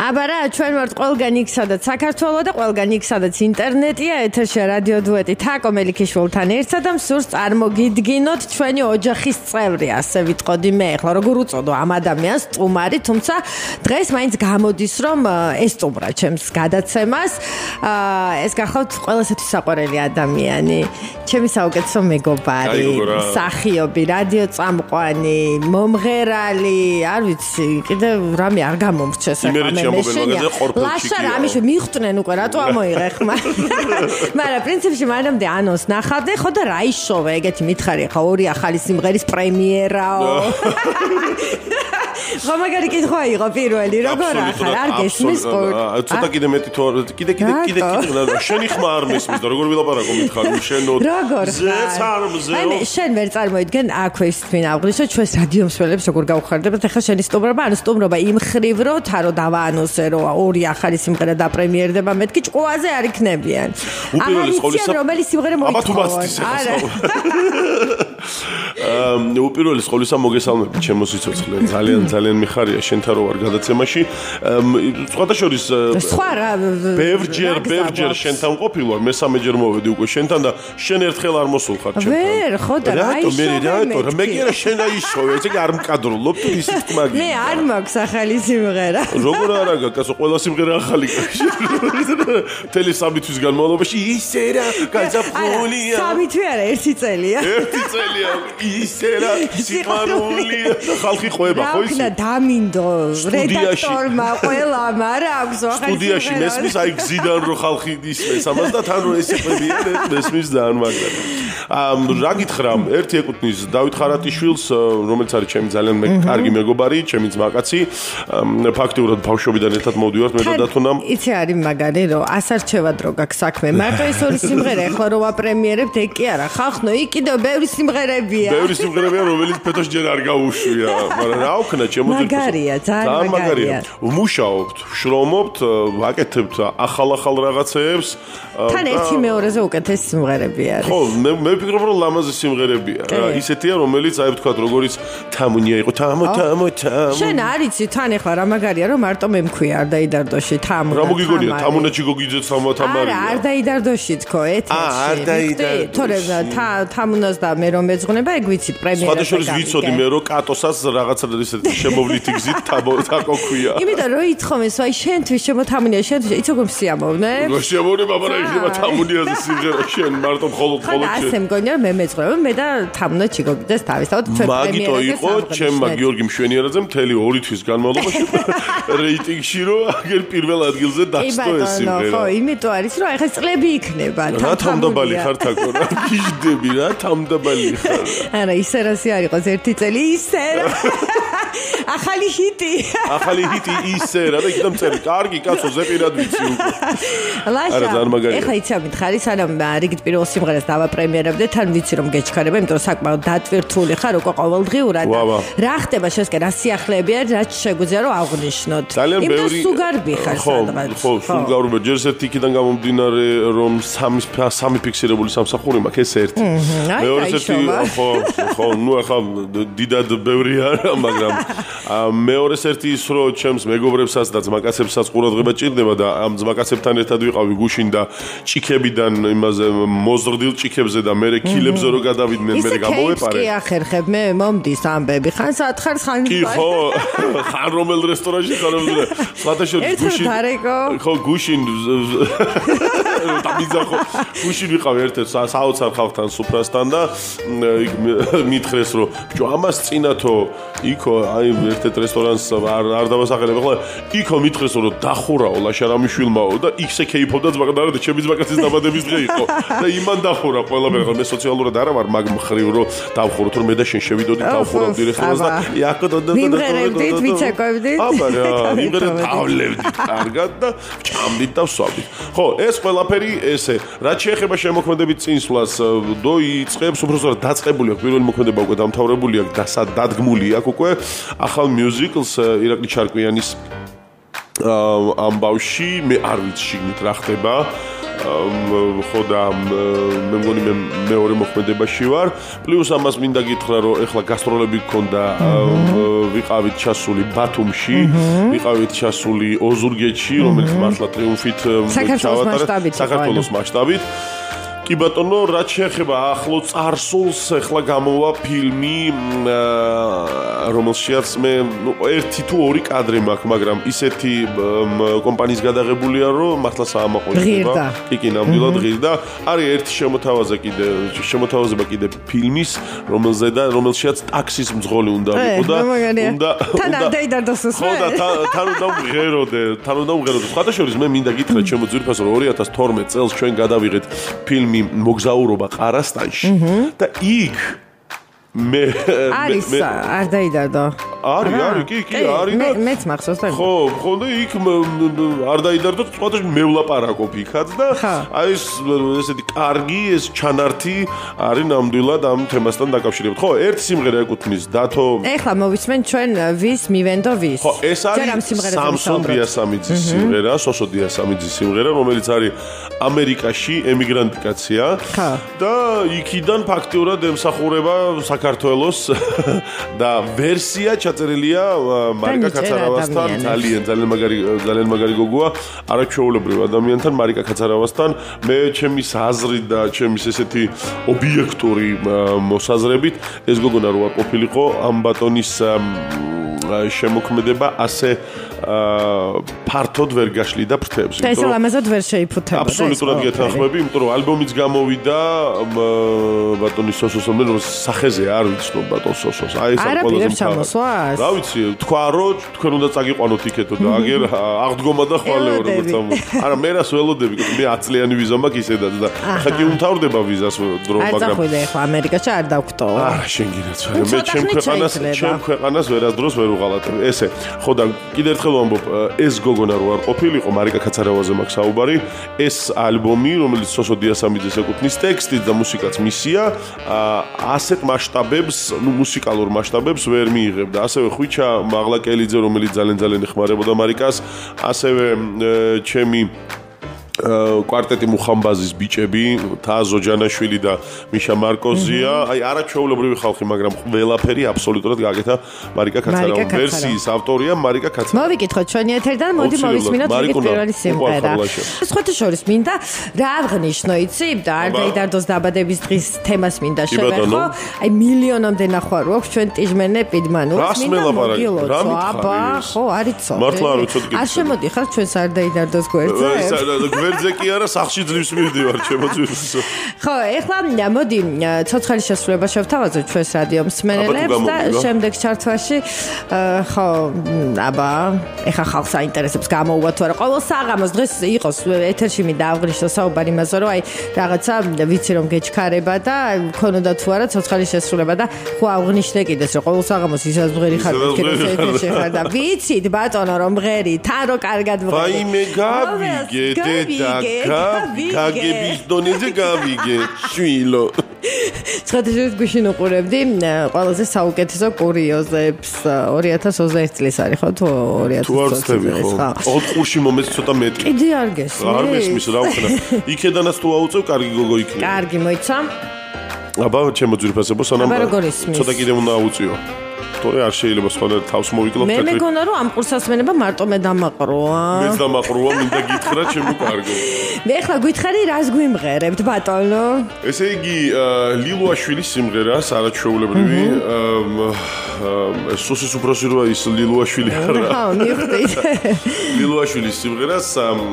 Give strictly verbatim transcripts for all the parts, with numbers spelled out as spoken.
აბა რა, ჩვენ ვართ ყველგან იქ, სადაც საქართველო და ყველგან იქ, სადაც ინტერნეტია, ეთერში რადიო დუეტი თაკო მელიქიშვილთან ერთად და მსურს წარმოგიდგინოთ ჩვენი ოჯახის წევრი, ასე ვიტყოდი მე. ახლა როგორ უწოდო ამ ადამიანს სტუმარი, თუმცა დღეს მაინც გამოდის რომ ესტუმრად ჩემს გადაცემას. ეს გახავთ ყველასათვის საყვარელი ადამიანი, ჩემი საუკეთესო მეგობარი, მსახიობი, რადიო წამყვანი, მომღერალი, არ ვიცი, კიდე რამე არ გამომრჩეს ახლა მე. Lasha Ramishvili მიხვდნენ უკვე რატო ამოიღე ხმა. მაგრამ პრინციპში მანამდე ანონს ნახავდი, ხო და რა იშოვე, ეგეთი მითხარი ხა ორი ახალი სიმღერის პრემიერაო. ხო მაგარი კითხვა იყო პირველი, როგორ ახარ, არ გესმის ყურ. ცოტა კიდე მეტი თორ, კიდე კიდე კიდე კიდე შენი ხმა არ მესმის და როგორ ვილაპარაკო მითხარი, შენო. როგორ ხარ? აი შენ ვერ წარმოიდგენ აქვე ის თქვენ აღვნიშნო ჩვენს რადიო მსმენელებს როგორ გავხარდებათ ახლა შენი სტუმრობა, ანუ სტუმრობა იმ ხრივ რო თარო დავაანონსე რომ ორი ახალი სიმღერა დაპრემიერდება, მეთქი ჭყუაზე არ იქნებიან. უპირველეს ყოვლისა რომელი სიმღერა მოიწოვო? არა. უპირველეს ყოვლისა მოგესალმებით ჩემო სიცოცხლე. ძალიან ძალიან მიხარია შენთან რო ვარ გადაცემაში. სხვადასხვა სხვა რა ბევრჯერ ბევრჯერ შენთან ყოფილ ვარ, მესამეჯერ მოვედი უკვე შენთან და შენ ერთხელ არ მოსულ ხარ ჩემთან. ვერ, ხო და რა ისო? მე რატო? მე კი არა შენ აიშოვე, ესე კი არ მკადროლობ თუ ისიც თმაგი. მე არ მაქვს ახალი სიმღერა. როგორ არა გაკაცო, ყველა სიმღერა ახალი გაიშო. მთელი სამი თვის განმავლობაში ისე რა გაზაფხულია. სამი თვი არა, ერთი წელია. ერთი წელია. ისე რა სიყვარულია. ხალხი ყვება, ხო ისე? რა დამინდო რედაქტორმა ყველამ არა აქვს ახალი სიმღერა. სტუდიაში მესმის აი გზიდან რო ხალხი ისმენს ამას და თან რო ესეყვებიან მესმის ძალიან მაგრამ. ამ რა გითხრა, ერთი ეკუთვნის დავით ხარატიშვილს, რომელიც არის ჩემი ძალიან კარგი მეგობარი, ჩემი ძმაკაცი. ფაქტიურად ბავშვობიდან ერთად მოვდივართ მე და დათუნამ. იცი არის მაგარი რომ ასარჩევად რო გაქვს საქმე. მარტო ეს ორი სიმღერა ახლა რო ვაპრემიერებთ, ეგ კი არა, ხალხნო, იქ კიდევ ბევრი სიმღერებია. ბევრი სიმღერებია, რომელიც ფეთოს ჯერ არ გაუშვია, მაგრამ რა ვქნა ჩემო ძირფოსო. მაგარია, ძალიან მაგარია. ვმუშაობთ, ვშრომობთ, ვაკეთებთ ახალ-ახალ რაღაცეებს. თან ერთი მეორეზე უკეთესი სიმღერები არის. ხო, მე მე ვფიქრობ რომ ლამაზი სიმღერებია რა. ისეთია, რომელიც აი ვთქვათ, როგორიც თამუნია იყო, თამო, თამო, თამო. შენ არიცი, თან ახლა რა მაგარია, რომ მარტო მე მქვია არ დაიდარდოში თამო. რა მოგიგონია, თამუნაჩი გოგიძე თამო თამარი. არა, არ დაიდარდოში თქო, ეთერში. აა, არ დაიდარდოში. თორე თამუნას და მე რომ მეძღვნება, ეგ ვიცით პრემიერა. სხვადასხვა ვიცოდი მე რომ კატოსას რაღაცა ისეთი შემოვლითი გზით თაკო ქვია. იმიტომ რომ ითხოვეს, აი შენთვის შემოთამუნია, შენთვის იცი როგორ მსიამოვნებ? რა შემოვნება, მაგრამ იქნება თამუნიაზე სიმღერა შენ მარტო მხოლოდ მხოლოდ შენ. ასე მგონია რომ მე მეძღვება, მე და თამუნა ჩიგოგიძეს თავისთავად ჩვენ პრემიერაზე. მაგიტო იყო ჩემმა გიორგი მშვენიერაძე მთელი ორი თვის განმავლობაში რეიტინგში რომ აგერ პირველ ადგილზე დაცდო ეს სიმღერა. ხო, იმიტომ არის რომ ახლა წლები იქნება. რა თამდაბალი ხარ თაკო რა გიждები რა თამდაბალი ხარ. არა, ისე რასი არ იყოს ერთი წელი ისე რა. ახალი ჰიტი. ახალი ჰიტი ისე რა და იქიდან წელი. კარგი კაცო, ზეპირად ვიცი უკვე. ლაშა. ეხლა იცი ამითხარი, სანამ რიგით პირველ სიმღერას დავაპრემიერებდე, თან ვიცი რომ გეჩქარება, იმიტომ რომ საკმაოდ დატვირთული ხარ უკვე ყოველდღიურად. რა ხდება შესკე, რა სიახლეებია, რაც შეგვიძლია რომ აღვნიშნოთ. ძალიან ბევრი სუგარბი ხარ სადღაც. ხო, სუგარბი. ჯერ ერთი იქიდან გამომდინარე რომ სამი სამი ფიქსირებული სამსახური მაქვს, ეს ერთი. მეორე ერთი ხო, ხო, ნუ ახლა დიდად ბევრი არა, მაგრამ მეორე ერთი ის რომ ჩემს მეგობრებსაც და ძმაკაცებსაც ყურადღება ჭირდება და ამ ძმაკაცებთან ერთად ვიყავი გუშინ და ჭიქებიდან იმაზე მოზრდილ ჭიქებზე და მე კილებზე რო გადავიდნენ მე გამოვეპარე. კი ახერხებ მე მომდის ამბები. ხან სათხარ ხან კი ხო, ხან რომელ რესტორანში ხარ რომელ სხვადასხვა გუშინ. ხო, გუშინ დამიძახო. გუშინ ვიყავ ერთ-ერთ საოცარ ხალხთან სუფრასთან და მითხრეს რომ ბიჭო ამას წინათო იქო აი ერთ-ერთ რესტორანს არ არ დავასახელებ ახლა იქო მითხრეს რომ დახურაო ლაშა რამიშვილმაო და იქ-ე კეიფობდა ძმაკაცი და ჩემი ძმაკაცის დაბადების დღე იყო და იმან დახურა ყველაფერი ახლა მე სოციალურად არა ვარ მაგ მხრივ რომ დავხუროთ რომ მე და შენ შევიდოდი დავხურავდი რესტორანს და იაკო და მიმღერებდით ვიცეკვებდით აბა რა მიმღერებ თავლებდით კარგად და ჭამდით და ვსვამდით ხო ეს ყველაფერი ესე რაც შეეხება შემოქმედებით წინსვლას დო იწყებს უბრალოდ დაწყებული აქვს პირველი მოქმედება უკვე დამთავრებული აქვს და დადგმული აქვს უკვე ახალ მიუზიკლს ირაკლი ჩარკვიანის ამბავში მე არ ვიცი შიგნით რა ხდება ხო და მე მგონი მე მეორე მოქმედებაში ვარ. პლუს ამას მინდა გითხრა, რომ ეხლა გასტროლები გქონდა, ვიყავით ჩასული ბათუმში, ვიყავით ჩასული ოზურგეთში, რომელიც მართლა ტრიუმფით ჩავატარეთ საქართველოს მასშტაბით. კი ბატონო, რაც შეეხება ახლო წარსულს, ეხლა გამოვა ფილმი, რომელშიც მე ერთი თუ ორი კადრი მაქვს, მაგრამ ისეთი კომპანიის გადაღებულია, რომ მართლა საამაყო იქნება. კი, კი, ნამდვილად ღირდა. არის ერთი შემოთავაზება კიდე, შემოთავაზება კიდე ფილმის, რომელზე და რომელშიც ტაქსის მძღოლი უნდა ვიყო და უნდა თან დაიდარდოს უსმენ. ხო და თან უნდა ვღეროდე, თან უნდა ვღეროდე. სხვადასხვა მე მინდა გითხრა ჩემო ძვირფასო, რომ ორი ათას თორმეტ წელს ჩვენ გადავიღეთ ფილმი მოგზაურობა ყარასტანში და იქ მე არის არ დაიდარდო არის არის კი კი არის და მეც მახსოვს და ხო ხო და იქ არ დაიდარდო სხვადასხვა მე ვლაპარაკობ იქაც და აი ეს ესეთი კარგი ეს ჩანართი არის ნამდვილად ამ თემასთან დაკავშირებით ხო ერთი სიმღერა ეკუთვნის დათო ეხლა მოვისმენ ჩვენ ვის მივენდო ვის ხო ეს არის სამსონ დიასამიძის სიმღერა სოსო დიასამიძის სიმღერა რომელიც არის ამერიკაში ემიგრანტი კაცია და იქიდან ფაქტიურად ემსახურება საქართველოს და ვერსია ჩაწერილია მარიკა კაცარავასთან ძალიან ძალიან მაგარი ძალიან მაგარი გოგოა არაჩვეულებრივ ადამიანთან მარიკა კაცარავასთან მე ჩემის აზრით და ჩემის ესეთი ობიექტური მოსაზრებით ეს გოგონა რო არ ყოფილიყო ამ ბატონის შემოქმედება ასე ფართოდ ვერ გაშლიდა ფრთებს. და ეს ლამაზად ვერ შეიფუთებოდა. აბსოლუტურად გეთანხმები, იმიტომ რომ ალბომიც გამოვიდა ბატონი სოსოს რომ სახეზე არ ვიცნობ ბატონ სოსოს. აი ეს ამ ყველაზე მთავარი. რა ვიცი, თქვა რომ თქვენ უნდა წაგიყვანოთ იქეთო და აგერ აღდგომა და ხვალეო როგორც ამ. არა მე რას ველოდები, მე ათი წლიანი ვიზა მაქვს ისედაც და ხა კი უმთავრდება ვიზას დრო, მაგრამ არ წახვიდე ახლა ამერიკაში არ დავკვდო. არა შენ გინაც არა მე ჩემ ქვეყანას ჩემ ქვეყანას ვერასდროს ვერ უღალატებ. ესე ხო და კიდევ ერთხელ ვამბობ ეს გოგონა რო არ ყოფილიყო მარიკა კაცარავაზე მაქვს საუბარი ეს ალბომი რომელიც სოსო დიასამიძეს ეკუთვნის ტექსტით და მუსიკაც მისია ასეთ მასშტაბებს ნუ მუსიკალურ მასშტაბებს ვერ მიიღებდა ასევე ხვიჩა მაღლაკელიძე რომელიც ძალიან ძალიან ეხმარებოდა მარიკას ასევე ჩემი კვარტეტი მუხამბაზის ბიჭები თაზო ჯანაშვილი და მიშა მარკოზია აი არაჩვეულებრივი ხალხი მაგრამ ყველაფერი აბსოლუტურად გაკეთა მარიკა კაცარავის ვერსიის ავტორია მარიკა კაცარავი მოვიკითხოთ ჩვენი ეთერიდან მოდი მოვისმინოთ რიგით პირველი სიმღერა სხვათა შორის მინდა რა აღნიშნო იცი და არ დაიდარდოს დაბადების დღის თემას მინდა შევეხო აი მილიონამდე ნახვარო აქვს ჩვენ ტიჟმენე პიდმანულს მინდა მოგილოცო აბა ხო არიცო მართლა არ ვიცოდი არ შემოდიხარ ჩვენს არ დაიდარდოს გვერდზე ვერძე კი არა სახში ძლივს მივდივარ ჩემო ძვირფასო. ხო, ეხლა მოდი ცოცხალი შესრულება შევთავაზოთ ჩვენს რადიო მსმენელებს და შემდეგ ჩართვაში ხო, აბა, ეხლა ხალხს აინტერესებს გამოუვათ თუ არა. ყოველ საღამოს დღეს იყოს ეთერში მინდა ავღნიშნო საუბარი იმაზე, რომ აი რაღაცა ვიცი რომ გეჩქარება და ქონოდა თუ არა ცოცხალი შესრულება და ხო ავღნიშნე კიდეს რომ ყოველ საღამოს ისაც მღერი ხარ ეთერში ხარ და ვიცით ბატონო რომ მღერი, თან რო კარგად მღერი. ვაიმე გავიგე და გაგების დონეზე გავიგე შვილო სხვადასხვა გუშინ უყურებდი ყველაზე საუკეთესო კურიოზებს ორი ათას ოცდაერთი წლის არის ხო თუ ორი ათას ოცდაერთი წლის ხო ოღონდ ყურში მომეც ცოტა მეტი კიდე არ გესმის არ მესმის რა ვქნა იქედანაც თუ აუწევ კარგი გოგო იქნება კარგი მოიცა აბა ჩემო ძვირფასებო სანამ ცოტა კიდე უნდა აუწიო თორე არ შეიძლება სხვა თავს მოვიკლოთ მე მეგონა რომ ამ ყურსასმენება მარტო მე დამაყროა მეც დამაყროა მინდა გითხრა ჩემო კარგო მე ახლა გითხარი რას გვიმღერებთ ბატონო ესე იგი ლილუაშვილის სიმღერას არაჩვეულებრივი სუსის უფროსი როა ის ლილუაშვილი არა ხო მივხვდით ლილუაშვილის სიმღერას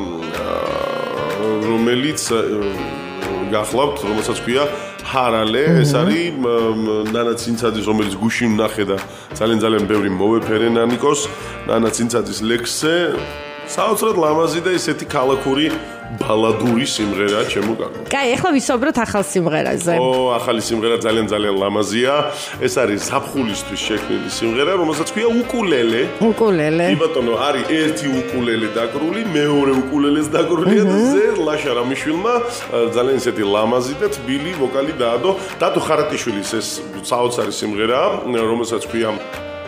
რომელიც გახლავთ რომელსაც ქვია ჰარალე ეს არის ნანა ცინცაძის რომელიც გუშინ ნახე და ძალიან ძალიან ბევრი მოვეფერე ნანიკოს ნანა ცინცაძის ლექსზე საოცრად ლამაზი და ესეთი ქალაქური ბალადური სიმღერა ჩემო კარგო. კაი, ახლა ვისაუბროთ ახალ სიმღერაზე. ო, ახალი სიმღერა ძალიან ძალიან ლამაზია. ეს არის ზაფხულისთვის შექმნილი სიმღერა, რომელსაც ქვია უკულელე. უკულელე. კი ბატონო, არის ერთი უკულელე დაკრული, მეორე უკულელეს დაკრულია და ზე ლაშა რამიშვილმა ძალიან ესეთი ლამაზი და თბილი ვოკალი დაადო. დათო ხარატიშვილის ეს საოცარი სიმღერა, რომელსაც ქვია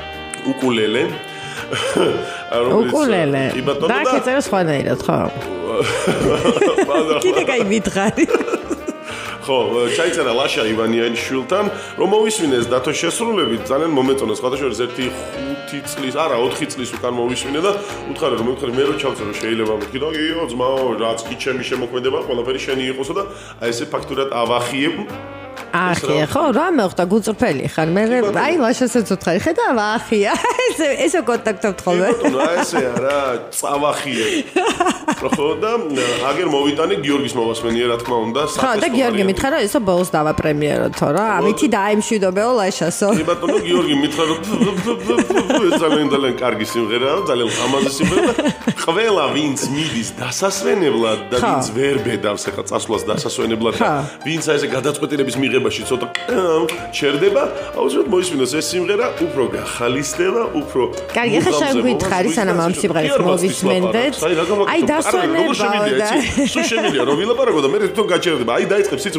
უკულელე. უკულელე. და კეწერა სხვანაირად, ხო? კიდე კაი მითხარი. ხო, ჩაიწერა ლაშა ივანიანიშვილთან, რომ მოვისმინეს დათო შესრულებით, ძალიან მომეწონა, სხვადასხვა ერთი ხუთი წლის, არა, ოთხი წლის უკან მოვისმინე და უთხარი რომ მივხვდი მე რო ჩავწერო შეიძლება მეთქი და იო ძმაო, რაც კი ჩემი შემოქმედება, ყველაფერი შენი იყოსო და აი ესე ფაქტურად ავახიებ. ახია, ხო, რა მეხვდა გუწრფელი ხარ. მე აი ლაშასაც უთხარი, ხედავ, ახია. ესე ესე კონტაქტობთ ხოლმე. ბატონო, ესეა რა, წავახიე. ხო და აგერ მოვიტანე გიორგის მოვასმენია, რა თქმა უნდა, ხო, და გიორგი მითხრა რომ ესო ბოლოს დავაპრემიეროთო რა. ამითი დაემშვიდობეო ლაშასო. კი ბატონო, გიორგი მითხრა რომ ძალიან ძალიან კარგი სიმღერაა, ძალიან ამაზე სიმღერა. ყველა ვინც მიდის დასასვენებლად და ვინც ვერ ბედავს ახლა წასვლას დასასვენებლად და ვინც აი ესე გადაწყვეტილების მიღებაში ცოტა ჩერდება, აუცილებლად მოისმინოს ეს სიმღერა, უფრო გახალისდება, უფრო კარგი, ახლა შენ გვითხარი სანამ ამ სიმღერას მოვისმენდეთ. აი დასვენება და სულ შემიძლია რომ ვილაპარაკო და მე თვითონ გაჩერდება. აი დაიწყებს სიცილ.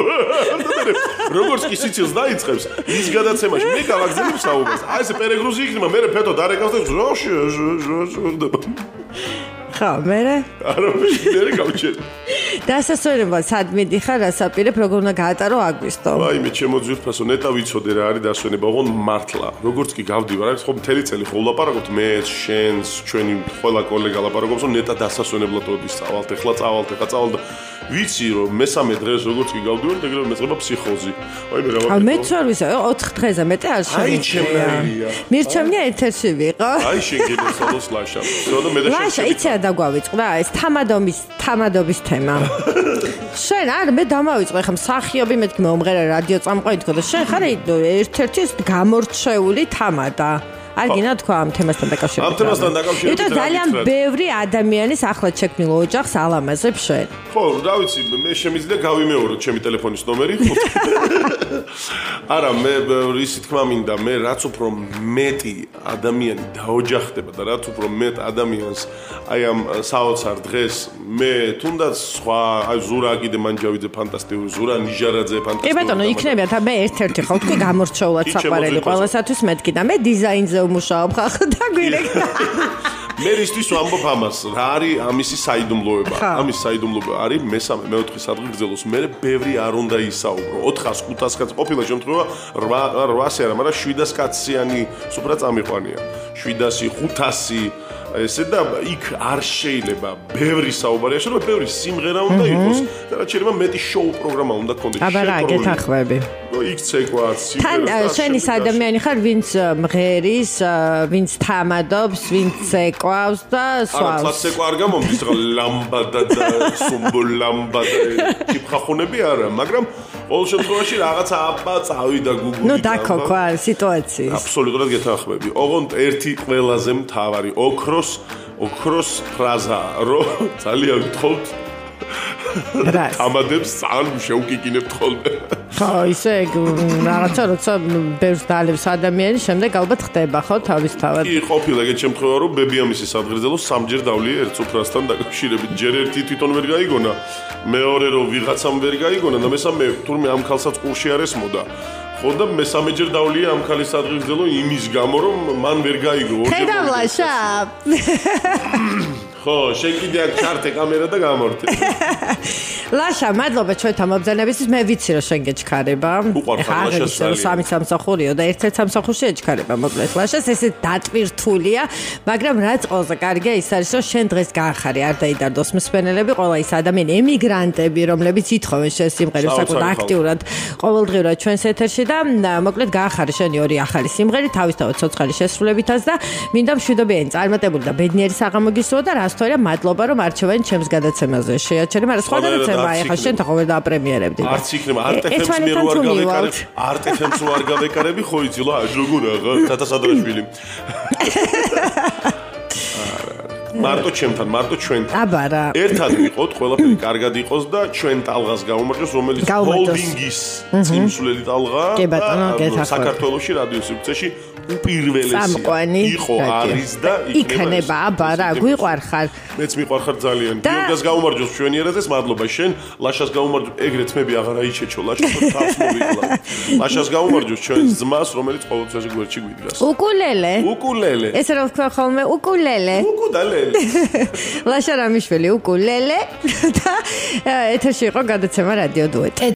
როგორც კი სიცილს დაიწყებს, ის გადაცემაში მე გავაგზავნებ საუბარს. აი ესე პერეგრუზი იქნება, მე ფეთო დარეკავს და როშ ჟორდება. ხო, მე არა მე გავჩერდი. დასასვენება სად მიდიხარ, რასაპირებ, როგორ უნდა გაატარო აგვისტო. აი მე ჩემო ძვირფასო ნეტა ვიცოდე რა არის დასვენება, ოღონ მართლა. როგორც კი გავდივარ, აი ხო მთელი წელი ხო ვლაპარაკობთ მე, შენს, ჩვენი ყველა კოლეგა ლაპარაკობს, რომ ნეტა დასასვენებლად როდის წავალთ, ეხლა წავალთ, ეხლა წავალ და ვიცი რომ მესამე დღეს როგორც კი გავდივარ, ეგრევე მეწყება ფსიქოზი. აი მე რა ვაკეთებ? აი მეც არ ვიცი, ოთხ დღეზე მეტი არ შემიძლია. აი ჩემნაირია. მირჩევნია ერთ-ერთი ვიყო. აი შეგეძლოს ლაშა. ზონა მე და შენ. ლაშა, იცი რა დაგვავიწყდა ეს თამადობის თამადობის თემა. შენ არ მე დამავიწყე ხა მსახიობი მეთქი მომღერა რადიო წამყვანი თქო და შენ ხარ ერთ-ერთი გამორჩეული თამადა. არ გინდა თქვა ამ თემასთან დაკავშირებით. ამ თემასთან დაკავშირებით. იმიტომ ძალიან ბევრი ადამიანის ახლად შექმნილ ოჯახს ალამაზებს შენ. ხო, რა ვიცი, მე შემიძლია გავიმეოროთ ჩემი ტელეფონის ნომერი. არა, მე ისი თქმა მინდა, მე რაც უფრო მეტი ადამიანი დაოჯახდება და რაც უფრო მეტ ადამიანს აი ამ საოცარ დღეს მე თუნდაც სხვა აი ზურა კიდე მანჯავიძე ფანტასტიკური, ზურა ნიჟარაძე ფანტასტიკური. კი ბატონო, იქნებიათ მე ერთ-ერთი ხო თქვი გამორჩეულად საყვარელი ყველასათვის მეთქი და მე დიზაინზე ვმუშაობ ხახ და გვირეკდა. მე ისთვის ვამბობ ამას, რა არის ამისი საიდუმლოება? ამის საიდუმლოება არის მესამე, მეოთხე სადღეგრძელოს მერე ბევრი არ უნდა ისაუბრო. ოთხას, ხუთას კაცს ყოფილა შემთხვევა რვასი არა, მაგრამ შვიდას კაციანი სუფრა წამიყვანია. შვიდასი, ხუთასი ესე და იქ არ შეიძლება ბევრი საუბარია, შეიძლება ბევრი სიმღერა უნდა იყოს და რაც შეიძლება მეტი შოუ პროგრამა უნდა კონდეს. აბა რა გეთანხმები? იქ ცეკვაც, თან შენ ის ადამიანი ხარ, ვინც მღერის, ვინც თამადობს, ვინც ცეკვავს და სვავს. არა, ცეკვა არ გამომდის, რა ლამბადა და სუმბოლ ლამბადა კიფხახუნები არა, მაგრამ ყოველ შემთხვევაში რაღაცა აბა წავიდა გუგული. ნუ დაქოქვა სიტუაციის. აბსოლუტურად გეთანხმები. ოღონდ ერთი ყველაზე მთავარი ოქროს ოქროს ფრაზა, რომ ძალიან გთხოვთ თამადებს ძალიან შევკიკინებთ ხოლმე. ხო, ისე რაღაცა როცა ბევრს დალევს ადამიანი, შემდეგ ალბათ ხდება ხო თავისთავად. კი, ყოფილა ეგეთ შემთხვევა, რომ ბებიამისი სადღეგრძელოს სამჯერ დავლიე ერთ სუფრასთან დაკავშირებით. ჯერ ერთი თვითონ ვერ გაიგონა, მეორე რომ ვიღაცამ ვერ გაიგონა და მესამე თურმე ამ ქალსაც ყურში არ ესმოდა. ხო და მესამეჯერ დავლიე ამ ქალის სადღეგრძელო იმის გამო, რომ მან ვერ გაიგო. ხედავ ლაშა. ხო, შენ კიდე აქ ჩართე კამერა და გამორთე. ლაშა, მადლობა ჩვენთან მობრძანებისთვის. მე ვიცი რომ შენ გეჩქარება. უყვარხარ ლაშას ძალიან. სამი სამსახურიო და ერთ-ერთ სამსახურში ეჩქარება მოკლედ. ლაშას ესე დატვირთულია, მაგრამ რაც ყველაზე კარგია ის არის რომ შენ დღეს გაახარე არ დაიდარდოს მსმენელები, ყველა ის ადამიანი ემიგრანტები, რომლებიც ითხოვენ შენ სიმღერებს საკუთარ აქტიურად ყოველდღიურად ჩვენს ეთერში და მოკლედ გაახარე შენი ორი ახალი სიმღერი თავისთავად ცოცხალი შესრულებითაც და მინდა მშვიდობიანი წარმატებული და ბედნიერი საღამო გისურვო და რას თორე მადლობა რომ არჩევენ ჩემს გადაცემაზე შეაჩერე, მაგრამ სხვა გადაცემა ახლა შენ თქო ვერ დააპრემიერებდი. არც იქნება არტეფემს მე რო არ გავეკარებ, არტეფემს რო არ გავეკარები, ხო იცი რა, როგორ აღა, თათასადრაშვილი. მარტო ჩემთან, მარტო ჩვენთან. აბა რა. ერთად ვიყოთ, ყველაფერი კარგად იყოს და ჩვენ ტალღას გავუმარჯოს, რომელიც ჰოლდინგის წინსვლელი ტალღაა. კი ბატონო, გეთახმები. საქართველოში რადიო სივრცეში უპირველესი იყო არის და იქნება. აბა რა, გვიყვარხარ. მეც მიყვარხარ ძალიან. გიორგას გავუმარჯოს ჩვენიერებას, მადლობა შენ. ლაშას გავუმარჯოს, ეგრეთ მები აღარ აიჩეჩო, ლაშას თავს მოვიკლა. ლაშას გავუმარჯოს ჩვენს ძმას, რომელიც ყოველთვის გვერდში გვიდგას. უკულელე. უკულელე. ეს რა ვქვა ხოლმე, უკულელე. უკუდალე. უკულელე. ლაშა რამიშვილი უკულელე და ეთერში იყო გადაცემა რადიო დუეტი.